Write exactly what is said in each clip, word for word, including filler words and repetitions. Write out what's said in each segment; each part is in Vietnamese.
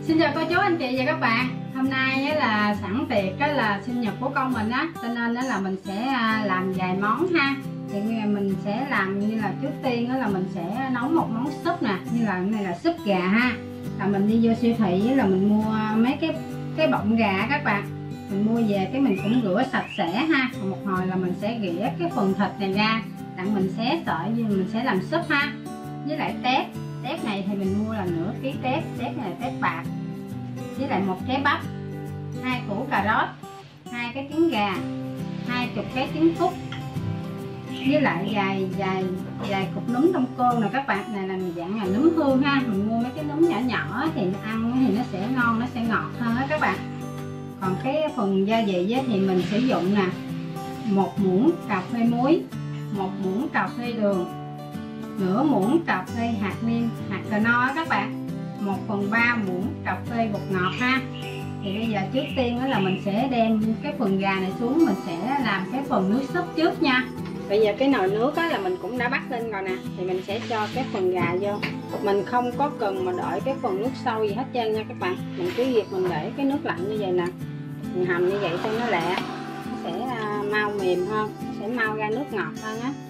Xin chào cô chú anh chị và các bạn. Hôm nay là sẵn tiệc là sinh nhật của con mình á, cho nên là mình sẽ làm vài món ha. Thì mình sẽ làm như là trước tiên là mình sẽ nấu một món súp nè, như là này là súp gà ha. Là mình đi vô siêu thị là mình mua mấy cái cái bọng gà các bạn. Mình mua về cái mình cũng rửa sạch sẽ ha. Còn một hồi là mình sẽ ghĩa cái phần thịt này ra, đặng mình xé sợi như mình sẽ làm súp ha. Với lại tép, tép này thì mình mua là nửa ký tép, tép này là tép bạc. Với lại một trái bắp, hai củ cà rốt, hai cái trứng gà, hai chục cái trứng cút, với lại vài vài vài cục núm đông cô nè các bạn. Này là dạng là núm hương ha, mình mua mấy cái núm nhỏ nhỏ thì ăn thì nó sẽ ngon, nó sẽ ngọt hơn á các bạn. Còn cái phần gia vị thì mình sử dụng nè, một muỗng cà phê muối, một muỗng cà phê đường, nửa muỗng cà phê hạt nêm, hạt cà no á các bạn, một phần ba muỗng cà phê bột ngọt ha. Thì bây giờ trước tiên là mình sẽ đem cái phần gà này xuống, mình sẽ làm cái phần nước súp trước nha. Bây giờ cái nồi nước là mình cũng đã bắt lên rồi nè, thì mình sẽ cho cái phần gà vô. Mình không có cần mà đợi cái phần nước sôi gì hết trơn nha các bạn. Mình cứ việc mình để cái nước lạnh như vậy nè, mình hầm như vậy cho nó lẹ, nó sẽ mau mềm hơn, nó sẽ mau ra nước ngọt hơn á.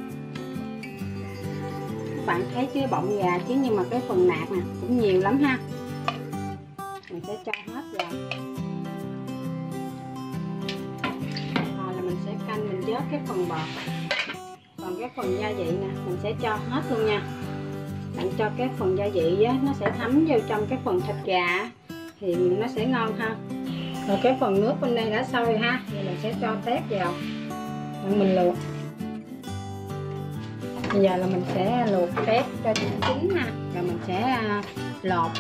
Các bạn thấy chứ bọng gà chứ, nhưng mà cái phần nạc nè cũng nhiều lắm ha. Mình sẽ cho hết vào. Rồi là mình sẽ canh, mình vớt cái phần bọt. Còn cái phần gia vị nè mình sẽ cho hết luôn nha. Bạn cho cái phần gia vị á, nó sẽ thấm vô trong cái phần thịt gà thì nó sẽ ngon hơn. Rồi cái phần nước bên đây đã sôi rồi ha, thì mình sẽ cho tép vào, rồi mình luộc. Bây giờ là mình sẽ luộc tép cho chín ha, rồi mình sẽ lột.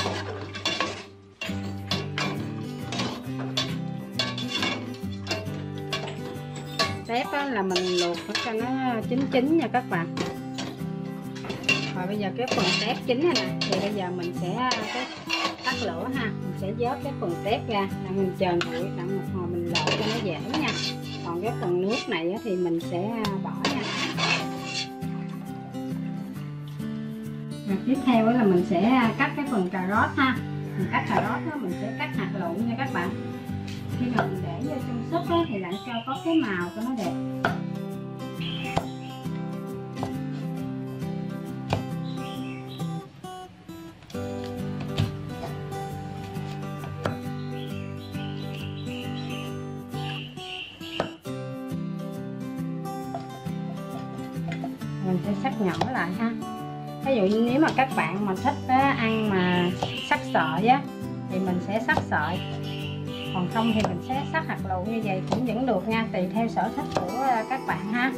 Tép là mình luộc cho nó chín chín nha các bạn. Rồi bây giờ cái phần tép chín này nè, thì bây giờ mình sẽ tắt lửa ha, mình sẽ vớt cái phần tép ra, là mình chờ nguội đặng một hồi mình lột cho nó dễ nha. Còn cái phần nước này thì mình sẽ bỏ nha. Rồi tiếp theo là mình sẽ cắt cái phần cà rốt ha. Mình cắt cà rốt đó, mình sẽ cắt hạt lựu nha các bạn. Khi mà mình để vô trong súp đó, thì lại cho có cái màu cho nó đẹp. Mình sẽ cắt nhỏ lại ha. Ví dụ như nếu mà các bạn mà thích á, ăn mà sắc sợi á thì mình sẽ sắc sợi, còn không thì mình sẽ sắc hạt lựu như vậy cũng vẫn được nha, tùy theo sở thích của các bạn ha.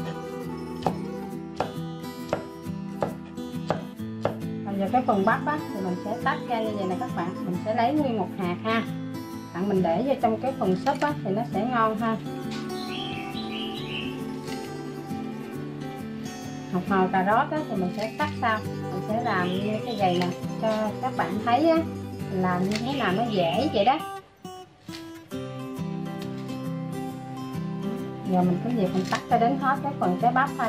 Còn giờ cái phần bắp á thì mình sẽ tách ra như vậy nè các bạn, mình sẽ lấy nguyên một hạt ha, đặng mình để vô trong cái phần súp á thì nó sẽ ngon ha. Một hồi cà rốt á thì mình sẽ cắt sau, mình sẽ làm như cái vậy nè cho các bạn thấy á, mình làm như thế nào nó dễ vậy đó. Giờ mình cứ việc mình cắt cho đến hết cái phần trái bắp thôi.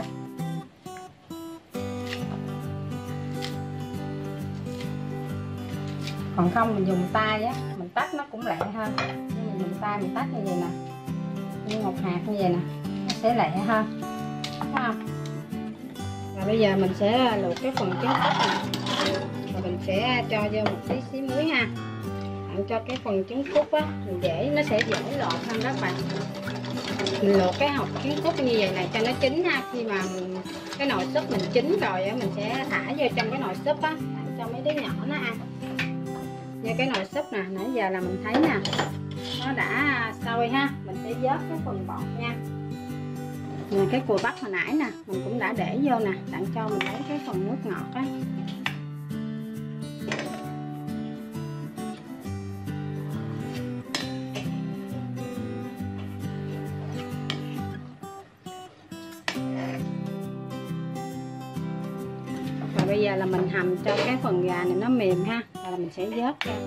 Còn không mình dùng tay á, mình tách nó cũng lẹ hơn. Nhưng mình dùng tay mình tách như vậy nè, như một hạt như vậy nè, nó sẽ lẹ hơn, đúng không? Và bây giờ mình sẽ luộc cái phần trứng cút này, rồi mình sẽ cho vô một tí xí muối ha. Bạn cho cái phần trứng cút á, mình dễ nó sẽ dễ lọt hơn các bạn. Mình luộc cái hột trứng cút như vậy này cho nó chín ha. Khi mà mình, cái nồi súp mình chín rồi á, mình sẽ thả vô trong cái nồi súp á, cho mấy đứa nhỏ nó ăn. Như cái nồi súp nè, nãy giờ là mình thấy nè, nó đã sôi ha. Mình sẽ vớt cái phần bọt nha. Rồi cái cùi bắp hồi nãy nè, mình cũng đã để vô nè, đặng cho mình lấy cái phần nước ngọt á. Rồi bây giờ là mình hầm cho cái phần gà này nó mềm ha, rồi là mình sẽ vớt ra.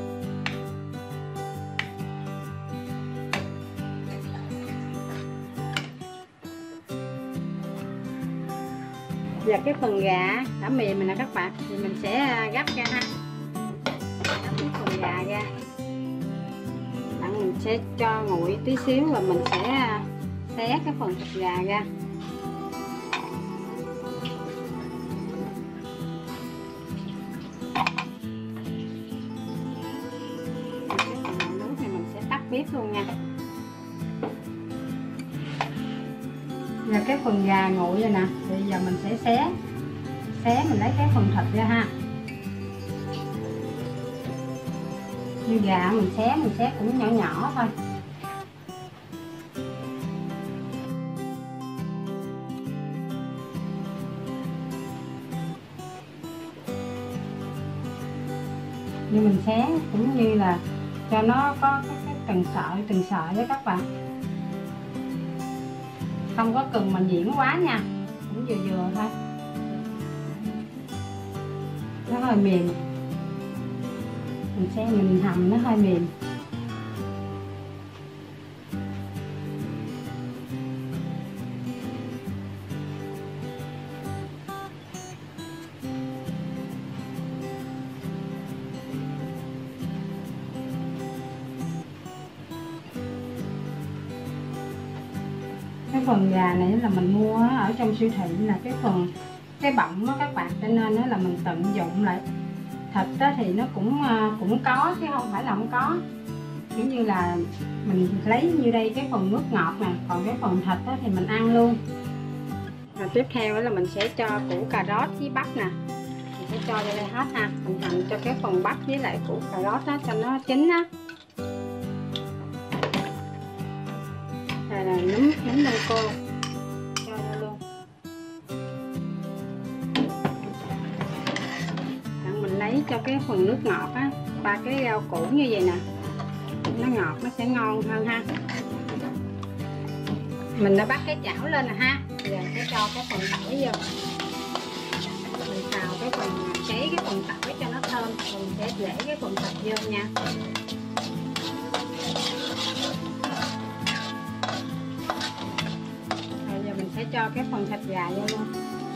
Và cái phần gà đã mềm rồi nè các bạn, thì mình sẽ gắp ra ha, gắp cái sẽ cho nguội tí xíu và mình sẽ xé cái phần thịt gà ra. Nước này mình sẽ tắt bếp luôn nha. Giờ cái phần gà nguội rồi nè, bây giờ mình sẽ xé xé mình lấy cái phần thịt ra ha. Như gà mình xé mình xé cũng nhỏ nhỏ thôi. Như mình xé cũng như là cho nó có cái, cái từng sợi từng sợi đó các bạn, không có cần mình diễn quá nha, cũng vừa vừa thôi, nó hơi mềm, mình sẽ mình hầm nó hơi mềm. Cái phần gà này là mình mua ở trong siêu thị, là cái phần cái bọng đó các bạn, cho nên đó là mình tận dụng lại. Thịt đó thì nó cũng cũng có chứ không phải là không có, kiểu như là mình lấy như đây cái phần nước ngọt nè, còn cái phần thịt đó thì mình ăn luôn. Rồi tiếp theo đó là mình sẽ cho củ cà rốt với bắp nè, mình sẽ cho vô đây hết ha. Mình hầm cho cái phần bắp với lại củ cà rốt đó cho nó chín á. Đây là nấm nấm đông cô, cho vô luôn. Rồi mình lấy cho cái phần nước ngọt á, ba cái rau củ như vậy nè, nó ngọt nó sẽ ngon hơn ha. Mình đã bắt cái chảo lên nè ha, giờ sẽ cho cái phần tỏi vô. Mình xào cái phần cháy cái phần tỏi cho nó thơm, mình sẽ để cái phần thịt vô nha. Rồi giờ mình sẽ cho cái phần thịt gà vô luôn.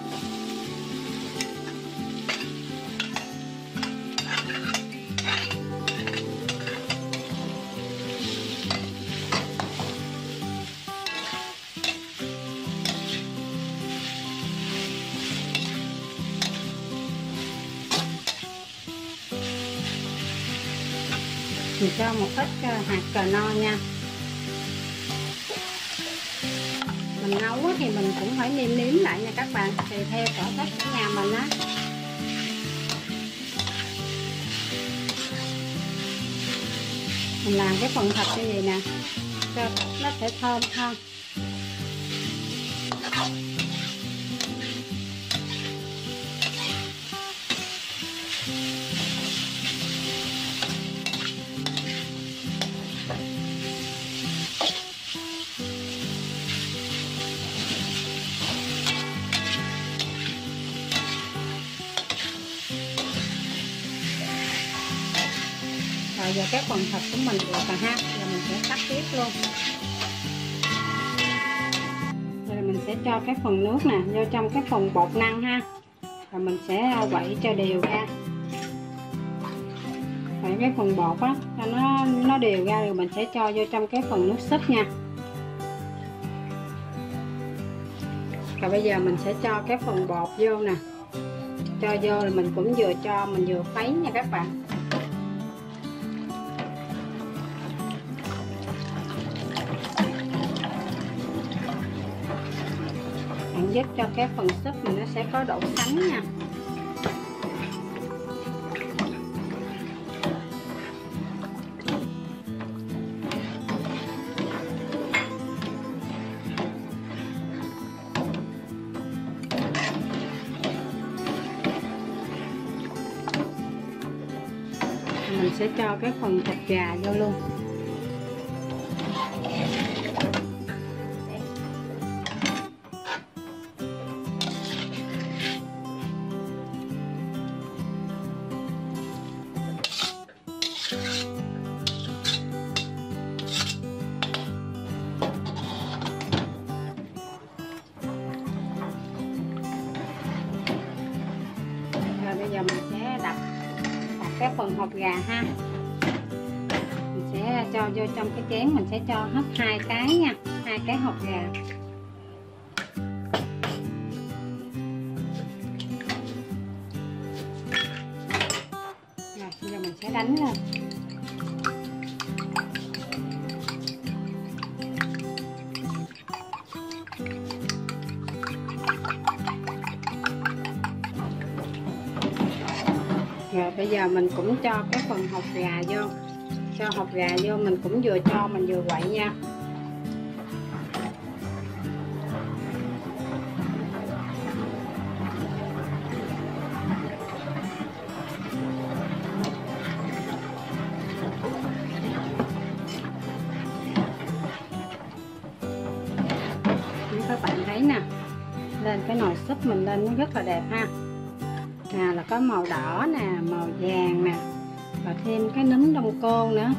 Mình cho một ít hạt cờ no nha. Mình nấu thì mình cũng phải nêm nếm lại nha các bạn, tùy theo sở thích của nhà mình á. Mình làm cái phần thịt như vậy nè, cho nó sẽ thơm hơn. Rồi giờ cái phần thịt của mình được rồi ha, giờ mình sẽ tắt bếp luôn. Rồi mình sẽ cho cái phần nước nè vô trong cái phần bột năng ha, rồi mình sẽ quậy cho đều ra. Quậy cái phần bột á cho nó nó đều ra, rồi mình sẽ cho vô trong cái phần nước súp nha. Rồi bây giờ mình sẽ cho cái phần bột vô nè, cho vô rồi mình cũng vừa cho mình vừa khuấy nha các bạn. Bạn giúp cho cái phần súp mình nó sẽ có độ sánh nha. Mình sẽ cho cái phần thịt gà vô luôn. Rồi bây giờ mình sẽ đặt đặt cái phần hột gà ha, mình sẽ cho vô trong cái chén, mình sẽ cho hết hai cái nha, hai cái hột gà. Rồi bây giờ mình sẽ đánh lên. Rồi bây giờ mình cũng cho cái phần hột gà vô, cho hột gà vô, mình cũng vừa cho mình vừa quậy nha. Các bạn thấy nè, lên cái nồi súp mình lên nó rất là đẹp ha. Nè là có màu đỏ nè, màu vàng nè, và thêm cái núm đông cô nữa.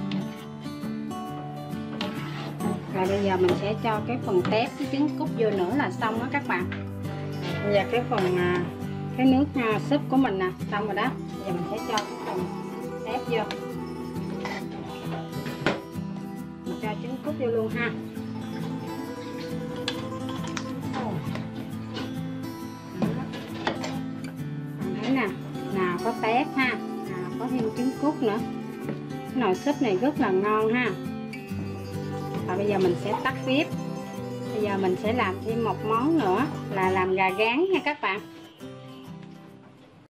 Rồi bây giờ mình sẽ cho cái phần tép với trứng cút vô nữa là xong đó các bạn. Bây giờ cái phần cái nước súp của mình nè xong rồi đó. Bây giờ mình sẽ cho cái phần tép vô, mình cho trứng cút vô luôn ha. Nè, nào có tép ha, nào có thêm trứng cút nữa. Cái nồi súp này rất là ngon ha. Và bây giờ mình sẽ tắt bếp. Bây giờ mình sẽ làm thêm một món nữa là làm gà rán nha các bạn.